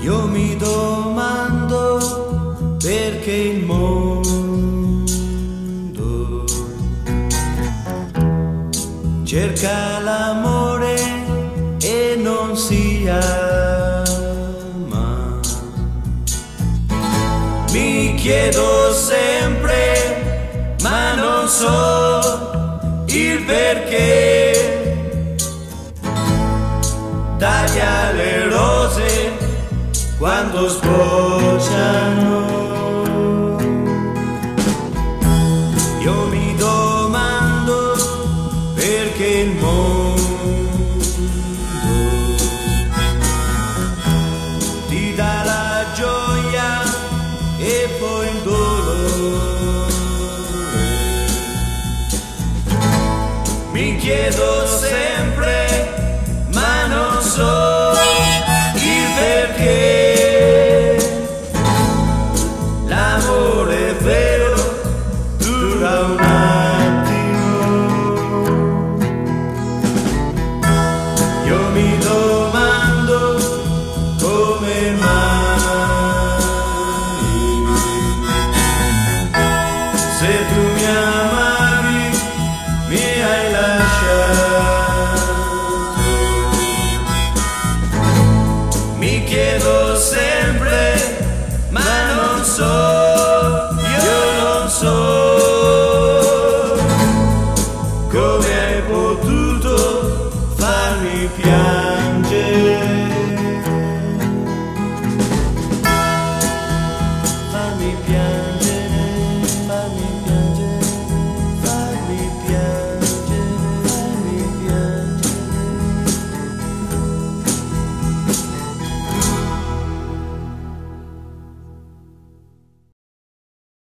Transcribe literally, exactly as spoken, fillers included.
Io mi domando perché il mondo cerca l'amore e non si ama. Mi chiedo sempre, ma non so il perché. Taglia le rose quando sbocciano. Io mi domando perché il mondo ti dà la gioia e poi il dolore. Mi chiedo sempre, ma non so il perché. L'amore vero dura un attimo. Io mi domando come mai, se tu mi amavi mi hai lasciato. Mi chiedo sempre, ma non so, io non so come hai potuto farmi piangere.